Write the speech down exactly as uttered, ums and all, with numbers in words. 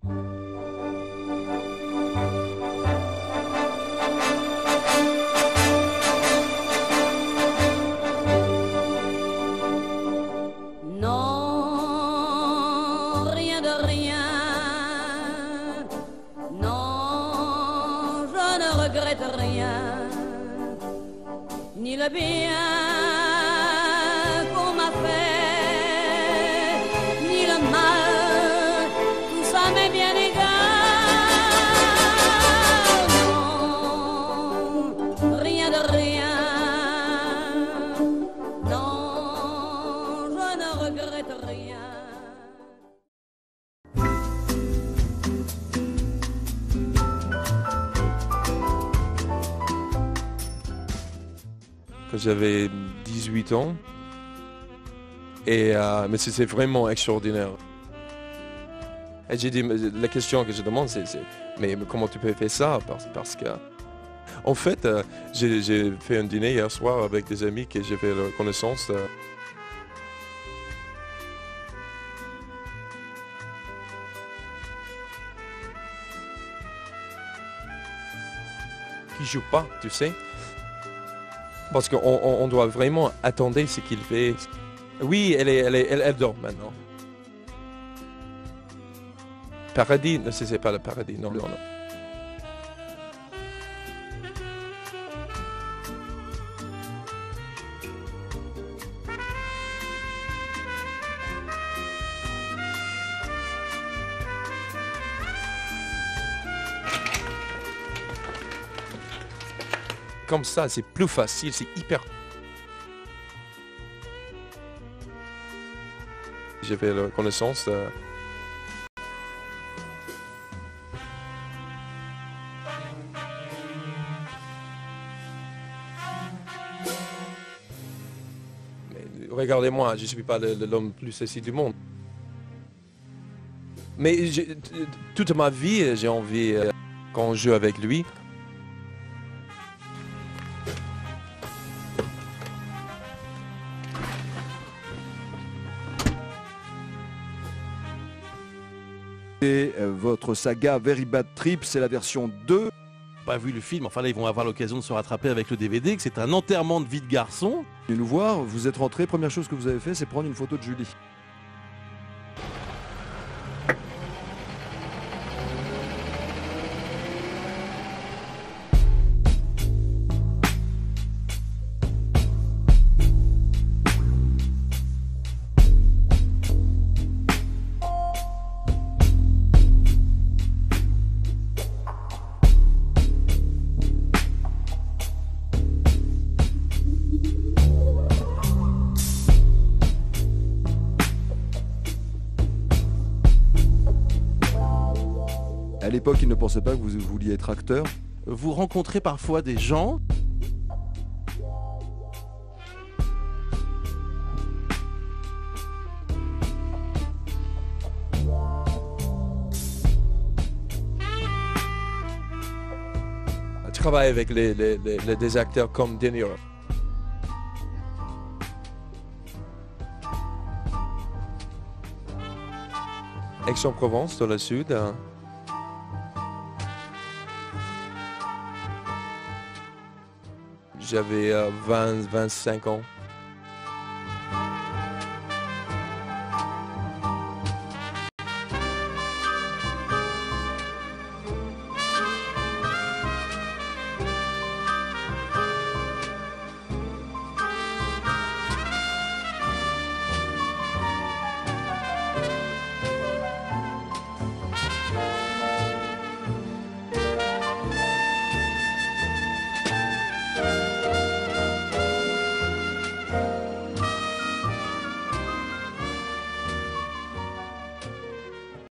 Non, rien de rien. Non, je ne regrette rien. Ni le bien qu'on m'a fait, ni le mal, tout ça m'est bien égal. Non, rien de rien. Non, je ne regrette rien. Quand j'avais dix-huit ans, et euh, mais c'est vraiment extraordinaire. Et j'ai dit, la question que je demande, c'est, c'est mais comment tu peux faire ça? Parce, parce que, en fait, euh, j'ai, j'ai fait un dîner hier soir avec des amis que j'ai fait leur connaissance. Euh, qui joue pas, tu sais. Parce qu'on on, on doit vraiment attendre ce qu'il fait. Oui, elle, est, elle, est, elle, elle dort maintenant. Paradis, non, c'est pas le paradis, non, non, non. Comme ça, c'est plus facile, c'est hyper... J'ai fait la connaissance. Euh... Mais, regardez-moi, je ne suis pas le, le, l'homme plus sexy du monde. Mais j'ai, toute ma vie, j'ai envie, euh, quand je joue avec lui, Et euh, votre saga Very Bad Trip, c'est la version deux. Pas vu le film, enfin là ils vont avoir l'occasion de se rattraper avec le D V D, que c'est un enterrement de vie de garçon. Venez nous voir, vous êtes rentré, première chose que vous avez fait, c'est prendre une photo de Julie. À l'époque, il ne pensait pas que vous vouliez être acteur. Vous rencontrez parfois des gens je travaille avec les, les, les, les, des acteurs comme De Niro. Aix-en-Provence, dans le sud. Hein. J'avais euh, vingt, vingt-cinq ans.